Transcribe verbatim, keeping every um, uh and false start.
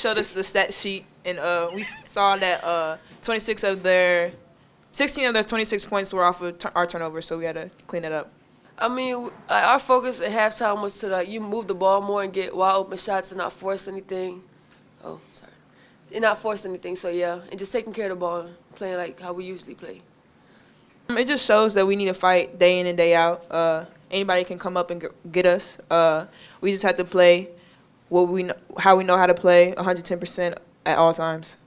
showed us the stat sheet, and uh, we saw that uh, twenty-six of their, sixteen of their twenty-six points were off of t our turnover, so we had to clean it up. I mean, like, our focus at halftime was to like you move the ball more and get wide open shots and not force anything. Oh, sorry, and not force anything. So yeah, and just taking care of the ball, playing like how we usually play. It just shows that we need to fight day in and day out. Uh, anybody can come up and get us. Uh, we just have to play what we know, how we know how to play, one hundred ten percent at all times.